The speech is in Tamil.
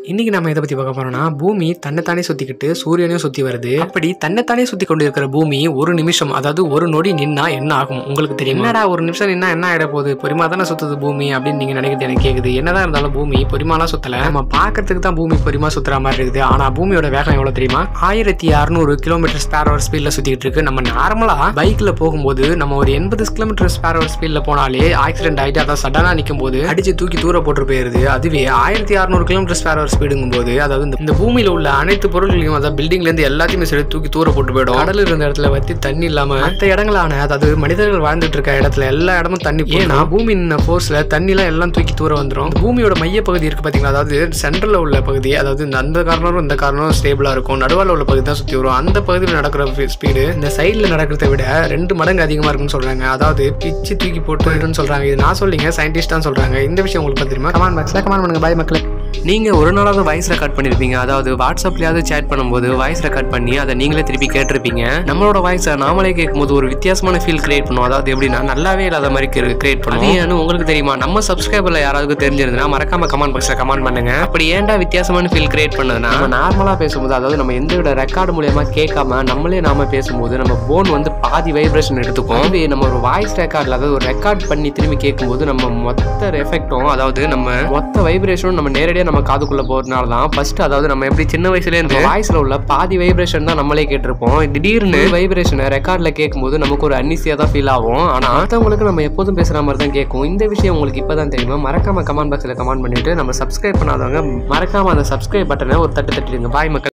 இன்னைக்கு நம்ம இதை பத்தி பார்க்க போறோம்னா பூமி தன்னைத்தானே சுத்திக்கிட்டு சூரியனையும் சுத்தி வருது. அப்படி தன்னைத்தானே சுத்தி கொண்டு இருக்கிற பூமி ஒரு நிமிஷம், அதாவது ஒரு நொடி நின்னா என்ன ஆகும் உங்களுக்கு தெரியும்? என்னடா ஒரு நிமிஷம் நின்னா என்ன ஆயிட போகுது, பொறிமா தானே சுத்துது பூமி அப்படின்னு நீங்க நினைக்கிறது எனக்கு கேக்குது. என்னதான் இருந்தாலும் பூமி பொறிமாலாம் சுத்தல, நம்ம பாக்கிறதுக்கு தான் பூமி பொறிமா சுத்துற மாதிரி இருக்குது. ஆனா பூமியோட வேகம் எவ்வளவு தெரியுமா? 1600 km/h ஸ்பீட்ல சுத்திட்டு இருக்கு. நம்ம நார்மலா பைக்ல போகும்போது நம்ம ஒரு 80 km/h ஸ்பீட்ல போனாலே ஆக்சிடென்ட் ஆயிட்டு அதான் சடனா நிக்கும் போது அடிச்சு தூக்கி தூர போட்டு போயிருது. அதுவே 1600 km/h ஸ்பீடுங்கும் போது, அதாவது இந்த பூமியில உள்ள அனைத்து பொருட்களையும், அதாவது பில்டிங்ல இருந்து எல்லாத்தையுமே சரி தூக்கி தூர போட்டு போயிடும். கடல் இருந்த இடத்துல வத்தி தண்ணி இல்லாம மற்ற இடங்களான, அதாவது மனிதர்கள் வாழ்ந்துட்டு இருக்க இடத்துல எல்லா இடமும் தண்ணி. ஏன்னா பூமியின் போர்ஸ்ல தண்ணி எல்லாம் தூக்கி தூர வந்துடும். பூமியோட மைய பகுதி இருக்கு பாத்தீங்களா, அதாவது சென்ட்ரல்ல உள்ள பகுதி, அதாவது அந்த காரணம் இந்த காரணம் ஸ்டேபிளா இருக்கும். நடுவால உள்ள பகுதி தான் சுத்தி வரும். அந்த பகுதியில் நடக்கிற ஸ்பீடு இந்த சைட்ல நடக்கிறத விட 2 மடங்கு அதிகமா இருக்குன்னு சொல்றாங்க. அதாவது பிச்சு தூக்கி போட்டு சொல்றாங்க. இது நான் சொல்லிங்க, சயின்டிஸ்ட் தான் சொல்றாங்க. இந்த விஷயம் உங்களுக்கு தெரியுமா? கமெண்ட் பாக்ஸ்ல கமெண்ட் பண்ணுங்க. பாய் மக்களே. நீங்க ஒரு நாளாவது வாய்ஸ் ரெக்கார்ட் பண்ணிருப்பீங்க, அதாவது வாட்ஸ்அப்லயாவது சேட் பண்ணும்போது வாய்ஸ் ரெக்கார்ட் பண்ணி அதை நீங்களே திருப்பி கேட்டிருப்பீங்க. நம்மளோட வாய்ஸை நாமளே கேட்கும்போது ஒரு வித்தியாசமான ஃபீல் கிரியேட் பண்ணும். அதாவது எப்படின்னா நல்லாவே இல்லாத மாதிரி கிரியேட் பண்ணும். அது ஏன்னு உங்களுக்கு தெரியுமா? நம்ம சப்ஸ்கிரைபர்ல யாராவது தெரிஞ்சிருந்தா மறக்காம கமெண்ட் பாக்ஸ்ல கமெண்ட் பண்ணுங்க. அப்படி ஏன்டா வித்தியாசமான ஃபீல் கிரியேட் பண்ணதுன்னா, நம்ம நார்மலா பேசும்போது, அதாவது நம்ம எந்த விட ரெக்கார்டு மூலியமா கேட்காம நம்மளே நாம பேசும்போது நம்ம போன் வந்து பாதி வைப்ரேஷன் எடுத்துக்கும். அதுவே நம்ம ஒரு வாய்ஸ் ரெக்கார்ட்ல, அதாவது ஒரு ரெக்கார்ட் பண்ணி திரும்பி கேட்கும்போது நம்ம மொத்த எஃபெக்டும், அதாவது நம்ம மொத்த வைப்ரேஷனும் நம்ம நேரடியாக நம்ம காதுக்குள்ள போறதுனால தான் ஃபர்ஸ்ட், அதாவது நம்ம எப்படி சின்ன வயசுல இருந்து வாய்ஸ்ல உள்ள பாதி வைப்ரேஷன் தான் நம்மளே கேட்டிருப்போம். திடீர்னு வைப்ரேஷனை ரெக்கார்ட்ல கேட்கும்போது நமக்கு ஒரு அன்னிசியா தான் ஃபீல் ஆகும். ஆனா மற்றவங்களுக்கு நம்ம எப்போதும் பேசுற மாதிரி தான் கேட்கும். இந்த விஷயம் உங்களுக்கு இப்பதான் தெரியுமா? மறக்காம கமெண்ட் பாக்ஸ்ல கமெண்ட் பண்ணிட்டு, நம்ம சப்ஸ்கிரைப் பண்ணாதவங்க மறக்காம அந்த சப்ஸ்கிரைப் பட்டனை ஒரு தட்டு தட்டிடுங்க. பாய் மக்கள்.